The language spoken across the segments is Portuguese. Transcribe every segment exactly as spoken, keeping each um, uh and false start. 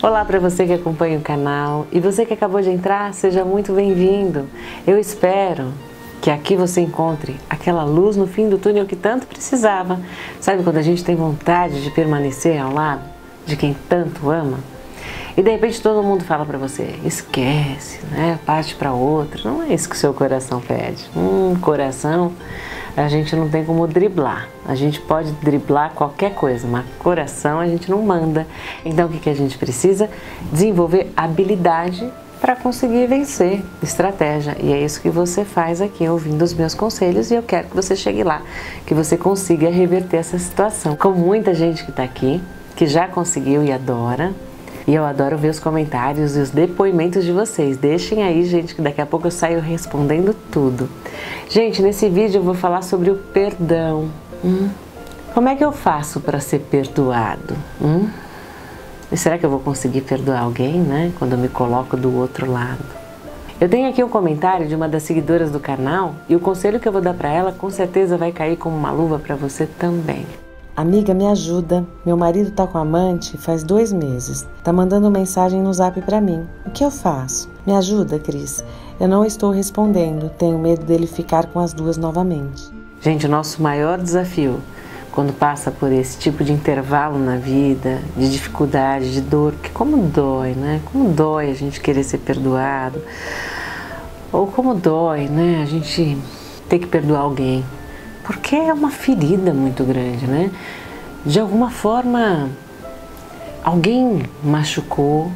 Olá para você que acompanha o canal e você que acabou de entrar, seja muito bem-vindo. Eu espero que aqui você encontre aquela luz no fim do túnel que tanto precisava. Sabe quando a gente tem vontade de permanecer ao lado de quem tanto ama? E de repente todo mundo fala para você, esquece, né? Parte para outra. Não é isso que o seu coração pede. Hum, coração a gente não tem como driblar. A gente pode driblar qualquer coisa, mas coração a gente não manda. Então o que, que a gente precisa? Desenvolver habilidade para conseguir vencer, estratégia. E é isso que você faz aqui, ouvindo os meus conselhos, e eu quero que você chegue lá, que você consiga reverter essa situação. Com muita gente que está aqui, que já conseguiu e adora, e eu adoro ver os comentários e os depoimentos de vocês. Deixem aí, gente, que daqui a pouco eu saio respondendo tudo. Gente, nesse vídeo eu vou falar sobre o perdão. Hum? Como é que eu faço para ser perdoado? Hum? E será que eu vou conseguir perdoar alguém, né? Quando eu me coloco do outro lado. Eu tenho aqui um comentário de uma das seguidoras do canal e o conselho que eu vou dar para ela com certeza vai cair como uma luva para você também. Amiga, me ajuda. Meu marido tá com amante faz dois meses. Tá mandando mensagem no zap pra mim. O que eu faço? Me ajuda, Cris. Eu não estou respondendo. Tenho medo dele ficar com as duas novamente. Gente, o nosso maior desafio quando passa por esse tipo de intervalo na vida, de dificuldade, de dor, porque como dói, né? Como dói a gente querer ser perdoado. Ou como dói, né? A gente ter que perdoar alguém. Porque é uma ferida muito grande, né? De alguma forma, alguém machucou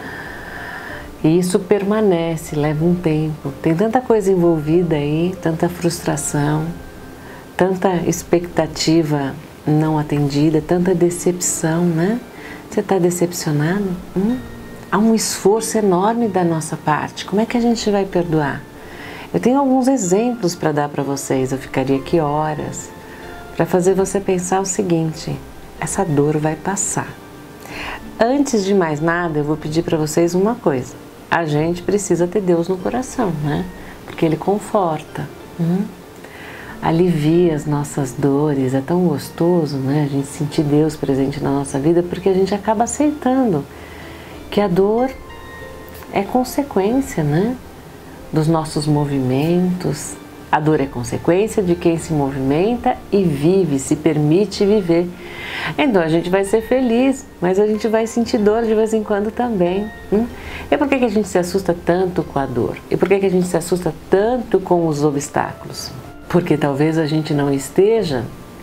e isso permanece, leva um tempo. Tem tanta coisa envolvida aí, tanta frustração, tanta expectativa não atendida, tanta decepção, né? Você está decepcionado? Hum? Há um esforço enorme da nossa parte. Como é que a gente vai perdoar? Eu tenho alguns exemplos para dar para vocês, eu ficaria aqui horas, para fazer você pensar o seguinte, essa dor vai passar. Antes de mais nada, eu vou pedir para vocês uma coisa, a gente precisa ter Deus no coração, né? Porque Ele conforta, hum? alivia as nossas dores, é tão gostoso, né? A gente sentir Deus presente na nossa vida, porque a gente acaba aceitando que a dor é consequência, né? Dos nossos movimentos. A dor é consequência de quem se movimenta e vive, se permite viver. Então a gente vai ser feliz, mas a gente vai sentir dor de vez em quando também. Hum? E por que, que a gente se assusta tanto com a dor? E por que, que a gente se assusta tanto com os obstáculos? Porque talvez a gente não esteja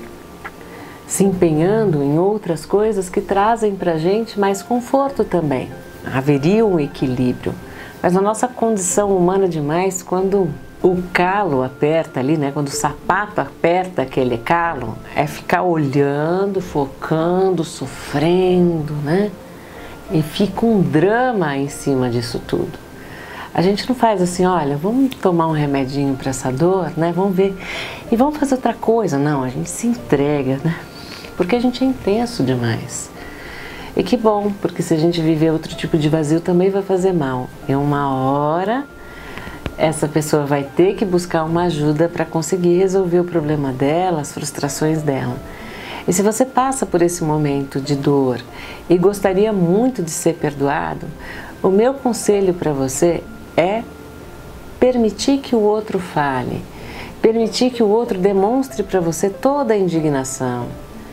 se empenhando em outras coisas que trazem pra gente mais conforto também. Haveria um equilíbrio. Mas na nossa condição humana demais, quando o calo aperta ali, né? Quando o sapato aperta aquele calo, é ficar olhando, focando, sofrendo, né? E fica um drama em cima disso tudo. A gente não faz assim, olha, vamos tomar um remedinho para essa dor, né? Vamos ver e vamos fazer outra coisa. Não, a gente se entrega, né? Porque a gente é intenso demais. E que bom, porque se a gente viver outro tipo de vazio também vai fazer mal. E uma hora essa pessoa vai ter que buscar uma ajuda para conseguir resolver o problema dela, as frustrações dela. E se você passa por esse momento de dor e gostaria muito de ser perdoado, o meu conselho para você é permitir que o outro fale, permitir que o outro demonstre para você toda a indignação.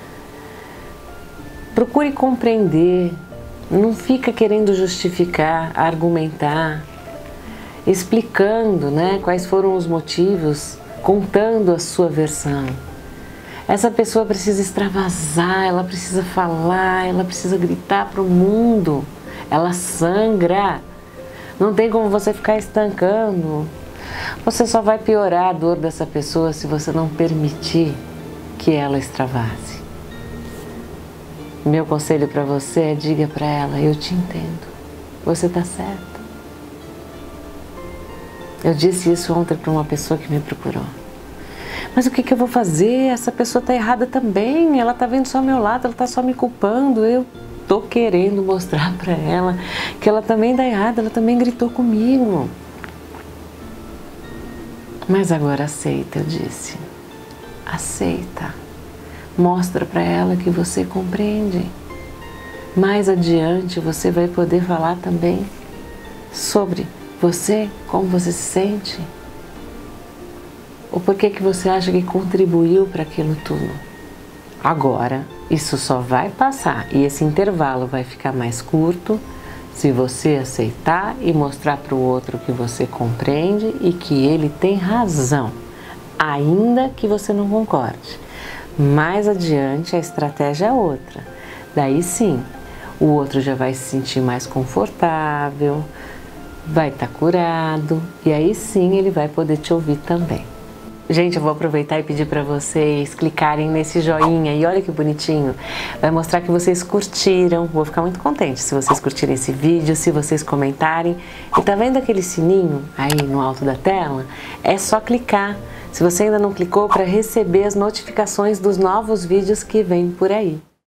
Procure compreender, não fica querendo justificar, argumentar, explicando, né, quais foram os motivos, contando a sua versão. Essa pessoa precisa extravasar, ela precisa falar, ela precisa gritar para o mundo, ela sangra. Não tem como você ficar estancando. Você só vai piorar a dor dessa pessoa se você não permitir que ela extravase. Meu conselho para você é diga para ela, eu te entendo, você está certa. Eu disse isso ontem para uma pessoa que me procurou. Mas o que, que eu vou fazer? Essa pessoa está errada também, ela está vendo só o meu lado, ela está só me culpando. Eu estou querendo mostrar para ela que ela também está errada, ela também gritou comigo. Mas agora aceita, eu disse. Aceita. Mostra para ela que você compreende. mais adiante você vai poder falar também sobre você, como você se sente, o porquê que você acha que contribuiu para aquilo tudo. Agora, isso só vai passar e esse intervalo vai ficar mais curto se você aceitar e mostrar para o outro que você compreende e que ele tem razão, ainda que você não concorde. Mais adiante a estratégia é outra. Daí sim, o outro já vai se sentir mais confortável, vai estar curado e aí sim ele vai poder te ouvir também. Gente, eu vou aproveitar e pedir para vocês clicarem nesse joinha e olha que bonitinho, vai mostrar que vocês curtiram, vou ficar muito contente se vocês curtirem esse vídeo, se vocês comentarem. E tá vendo aquele sininho aí no alto da tela? É só clicar, se você ainda não clicou, para receber as notificações dos novos vídeos que vêm por aí.